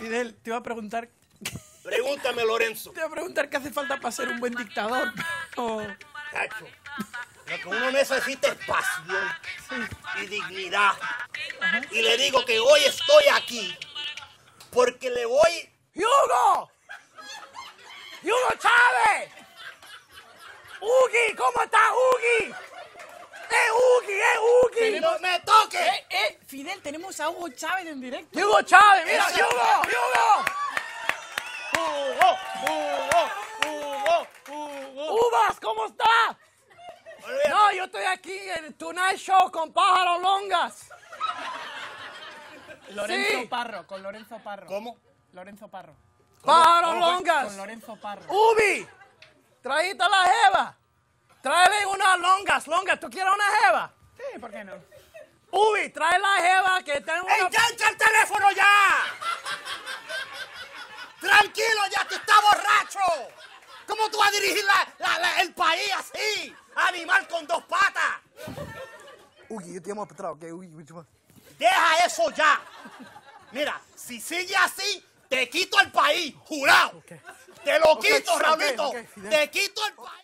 Fidel, te iba a preguntar... Pregúntame, Lorenzo. Te iba a preguntar qué hace falta para ser un buen dictador. Cacho, lo que uno necesita es pasión y dignidad. Y le digo que hoy estoy aquí porque le voy... ¡Hugo! ¡Hugo Chávez! ¡Ugi! ¿Cómo está Ugi? ¡Ugi! ¡No me toque! Fidel, tenemos a Hugo Chávez en directo. ¡Hugo Chávez! ¡Mira, Hugo! ¡Uvas! ¿Cómo está? No, yo estoy aquí en el Tonight Show con Pájaro Longas. Lorenzo Sí. Parro, con Lorenzo Parro. ¿Cómo? Lorenzo Parro. Pájaro ¿Cómo fue? Longas. Con Lorenzo Parro. Ubi, traíste a la jeva. Tráele unas longas. ¿Tú quieres una jeva? Sí, ¿por qué no? Ubi, trae la jeva que tengo una... ¡Engancha el teléfono ya! ¡Tranquilo ya, que está borracho! ¿Cómo tú vas a dirigir el país así? ¡Animal con dos patas! Ugi, yo te llamo para atrás, ¿ok? Ugi, ¡Deja eso ya! Mira, si sigue así, te quito el país, jurado. Okay. Te lo Ok, quito, ok, Raulito. ok, Fidel. Te quito el país.